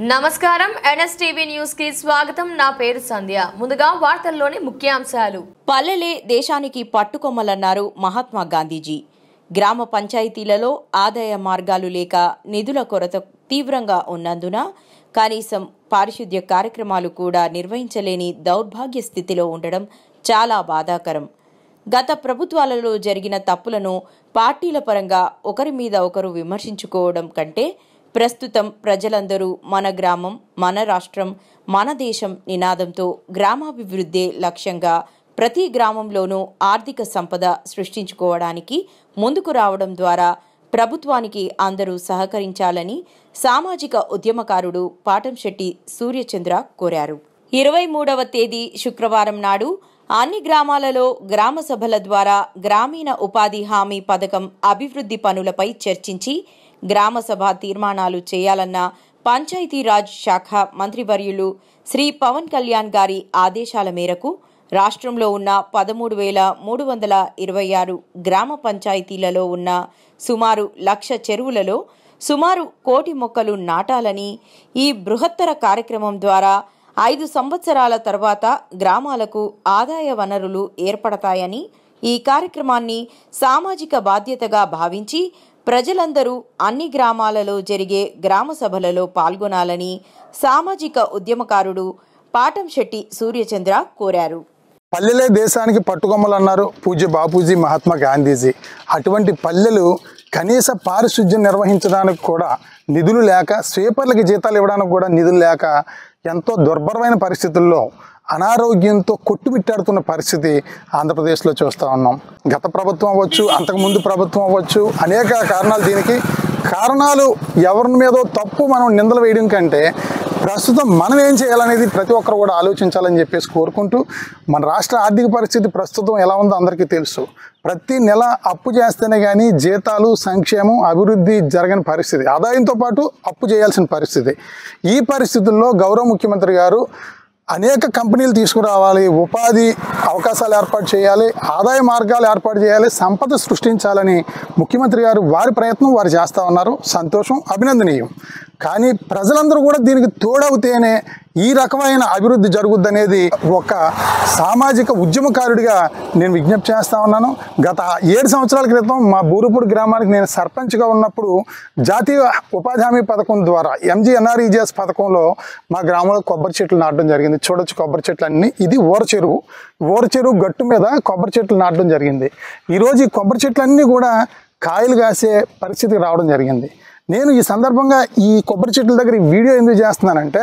నమస్కారం NSTV news కి స్వాగతం. నా పేరు సంధ్య. ముందుగా వార్తల్లోని ముఖ్యాంశాలు. పల్లెలే దేశానికి పట్టుకొమ్మలన్నారు మహాత్మా గాంధీజీ. గ్రామ పంచాయతీలలో ఆదాయ మార్గాలు లేక నిధుల కొరత తీవ్రంగా ఉన్నందున కనీసం పారిశుద్ధ్య కార్యక్రమాలు కూడా నిర్వహించలేని దౌర్భాగ్య స్థితిలో ఉండడం చాలా బాధాకరం. గత ప్రభుత్వాలలో జరిగిన తప్పులను పార్టీల పరంగా ఒకరి మీద ఒకరు విమర్శించుకోవడం కంటే ప్రస్తుతం ప్రజలందరూ మన గ్రామం, మన రాష్ట్రం, మన దేశం నినాదంతో గ్రామాభివృద్ధే లక్ష్యంగా ప్రతి గ్రామంలోనూ ఆర్థిక సంపద సృష్టించుకోవడానికి ముందుకు రావడం ద్వారా ప్రభుత్వానికి అందరూ సహకరించాలని సామాజిక ఉద్యమకారుడు పాటంశెట్టి సూర్యచంద్ర కోరారు. 23వ తేదీ శుక్రవారం నాడు అన్ని గ్రామాలలో గ్రామ సభల ద్వారా గ్రామీణ ఉపాధి హామీ పథకం అభివృద్ధి పనులపై చర్చించి గ్రామ సభ తీర్మానాలు చేయాలన్న పంచాయతీరాజ్ శాఖ మంత్రివర్యులు శ్రీ పవన్ కళ్యాణ్ గారి ఆదేశాల మేరకు రాష్ట్రంలో ఉన్న 13,326 గ్రామ పంచాయతీలలో ఉన్న సుమారు 1,00,000 చెరువులలో సుమారు 1 కోటి మొక్కలు నాటాలని, ఈ బృహత్తర కార్యక్రమం ద్వారా 5 సంవత్సరాల తర్వాత గ్రామాలకు ఆదాయ వనరులు ఏర్పడతాయని, ఈ కార్యక్రమాన్ని సామాజిక బాధ్యతగా భావించి ప్రజలందరూ అన్ని గ్రామాలలో జరిగే గ్రామ సభలలో పాల్గొనాలని సామాజిక ఉద్యమకారుడు పాటంశెట్టి సూర్యచంద్ర కోరారు. పల్లెలే దేశానికి పట్టుకొమ్మలన్నారు పూజ్య బాపూజీ మహాత్మా గాంధీజీ. అటువంటి పల్లెలు కనీస పారిశుద్ధ్యం నిర్వహించడానికి కూడా నిధులు లేక, స్వీపర్లకి జీతాలు ఇవ్వడానికి కూడా నిధులు లేక ఎంతో దుర్భరమైన పరిస్థితుల్లో అనారోగ్యంతో కొట్టుమిట్టాడుతున్న పరిస్థితి ఆంధ్రప్రదేశ్లో చూస్తూ ఉన్నాం. గత ప్రభుత్వం అవ్వచ్చు, అంతకుముందు ప్రభుత్వం అవ్వచ్చు, అనేక కారణాలు. దీనికి కారణాలు ఎవరి మీదో తప్పు మనం నిందలు వేయడం కంటే ప్రస్తుతం మనం ఏం చేయాలనేది ప్రతి ఒక్కరు కూడా ఆలోచించాలని చెప్పేసి కోరుకుంటూ, మన రాష్ట్ర ఆర్థిక పరిస్థితి ప్రస్తుతం ఎలా ఉందో అందరికీ తెలుసు. ప్రతి నెల అప్పు చేస్తేనే కానీ జీతాలు, సంక్షేమం, అభివృద్ధి జరగని పరిస్థితి. ఆదాయంతో పాటు అప్పు చేయాల్సిన పరిస్థితి. ఈ పరిస్థితుల్లో గౌరవ ముఖ్యమంత్రి గారు అనేక కంపెనీలు తీసుకురావాలి, ఉపాధి అవకాశాలు ఏర్పాటు చేయాలి, ఆదాయ మార్గాలు ఏర్పాటు చేయాలి, సంపద సృష్టించాలని ముఖ్యమంత్రి గారు వారి ప్రయత్నం వారు చేస్తూ ఉన్నారు. సంతోషం, అభినందనీయం. కానీ ప్రజలందరూ కూడా దీనికి తోడవుతేనే ఈ రకమైన అభివృద్ధి జరుగుద్దనేది ఒక సామాజిక ఉద్యమకారుడిగా నేను విజ్ఞప్తి చేస్తూ ఉన్నాను. గత 7 సంవత్సరాల క్రితం మా బూరుపూడి గ్రామానికి నేను సర్పంచ్గా ఉన్నప్పుడు జాతీయ ఉపాధి హామీ పథకం ద్వారా MGNREGS పథకంలో మా గ్రామంలో కొబ్బరి చెట్లు నాటడం జరిగింది. చూడొచ్చు కొబ్బరి చెట్లు అన్నీ. ఇది ఊర చెరువు గట్టు మీద కొబ్బరి చెట్లు నాటడం జరిగింది. ఈరోజు ఈ కొబ్బరి చెట్లన్నీ కూడా కాయలు కాసే పరిస్థితికి రావడం జరిగింది. నేను ఈ సందర్భంగా ఈ కొబ్బరి చెట్ల దగ్గర ఈ వీడియో ఎందుకు చేస్తున్నానంటే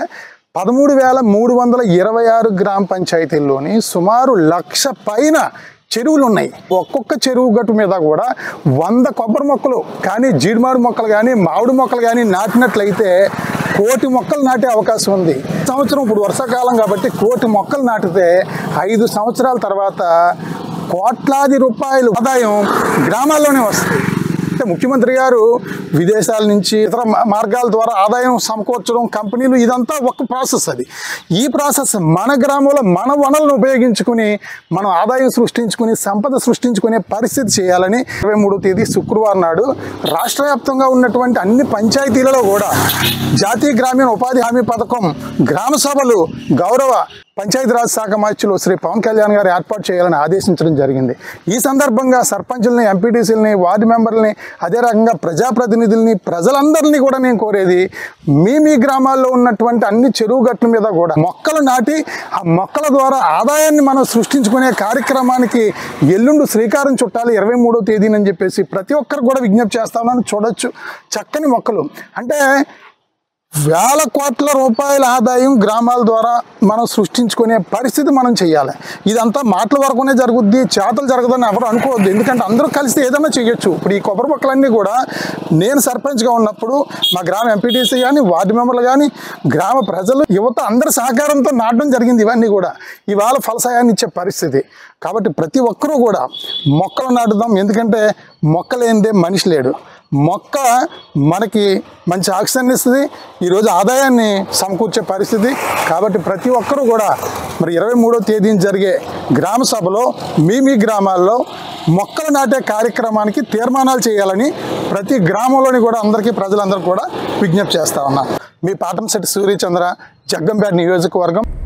13,326 గ్రామ పంచాయతీల్లోని సుమారు 1,00,000 పైన చెరువులు ఉన్నాయి. ఒక్కొక్క చెరువు గట్టు మీద కూడా 100 కొబ్బరి మొక్కలు కానీ, జీడిమాడు మొక్కలు కానీ, మామిడి మొక్కలు కానీ నాటినట్లయితే 1 కోటి మొక్కలు నాటే అవకాశం ఉంది. సంవత్సరం ఇప్పుడు వర్షాకాలం కాబట్టి 1 కోటి మొక్కలు నాటితే 5 సంవత్సరాల తర్వాత కోట్లాది రూపాయలు ఆదాయం గ్రామాల్లోనే వస్తుంది. అంటే ముఖ్యమంత్రి గారు విదేశాల నుంచి ఇతర మార్గాల ద్వారా ఆదాయం సమకూర్చడం, కంపెనీలు, ఇదంతా ఒక ప్రాసెస్. అది ఈ ప్రాసెస్ మన గ్రామంలో మన వనరులను ఉపయోగించుకుని మనం ఆదాయం సృష్టించుకుని, సంపద సృష్టించుకునే పరిస్థితి చేయాలని 23వ తేదీ శుక్రవారం నాడు రాష్ట్ర వ్యాప్తంగా ఉన్నటువంటి అన్ని పంచాయతీలలో కూడా జాతీయ గ్రామీణ ఉపాధి హామీ పథకం గ్రామ సభలు గౌరవ పంచాయతీరాజ్ శాఖ మంత్రులు శ్రీ పవన్ కళ్యాణ్ గారు ఏర్పాటు చేయాలని ఆదేశించడం జరిగింది. ఈ సందర్భంగా సర్పంచుల్ని, ఎంపీటీసీలని, వార్డు మెంబర్లని, అదే రకంగా ప్రజాప్రతినిధుల్ని, ప్రజలందరినీ కూడా నేను కోరేది, మీ గ్రామాల్లో ఉన్నటువంటి అన్ని చెరువు గట్ల మీద కూడా మొక్కలు నాటి ఆ మొక్కల ద్వారా ఆదాయాన్ని మనం సృష్టించుకునే కార్యక్రమానికి ఎల్లుండి శ్రీకారం చుట్టాలి 23వ తేదీనని చెప్పేసి ప్రతి ఒక్కరు కూడా విజ్ఞప్తి చేస్తామని. చూడొచ్చు చక్కని మొక్కలు. అంటే వేల కోట్ల రూపాయల ఆదాయం గ్రామాల ద్వారా మనం సృష్టించుకునే పరిస్థితి మనం చేయాలి. ఇదంతా మాటల వరకునే జరుగుద్ది, చేతలు జరగదని ఎవరు అనుకోవద్దు. ఎందుకంటే అందరూ కలిసి ఏదైనా చేయొచ్చు. ఇప్పుడు ఈ కొబ్బరి మొక్కలన్నీ కూడా నేను సర్పంచ్గా ఉన్నప్పుడు మా గ్రామ ఎంపీటీసీ కానీ, వార్డు మెంబర్లు కానీ, గ్రామ ప్రజలు, యువత అందరి సహకారంతో నాటడం జరిగింది. ఇవన్నీ కూడా ఇవాళ ఫలసాయాన్ని ఇచ్చే పరిస్థితి. కాబట్టి ప్రతి ఒక్కరూ కూడా మొక్కలు నాటుదాం. ఎందుకంటే మొక్కలేనిదే మనిషి లేడు. మొక్క మనకి మంచి ఆక్సిజన్ ఇస్తుంది, ఈరోజు ఆదాయాన్ని సమకూర్చే పరిస్థితి. కాబట్టి ప్రతి ఒక్కరూ కూడా మరి 23వ తేదీన జరిగే గ్రామ సభలో మీ గ్రామాల్లో మొక్కలు నాటే కార్యక్రమానికి తీర్మానాలు చేయాలని ప్రతి గ్రామంలోని కూడా ప్రజలందరూ కూడా విజ్ఞప్తి చేస్తా ఉన్నాం. మీ పాటంశెట్టి సూర్యచంద్ర, జగ్గంపేట నియోజకవర్గం.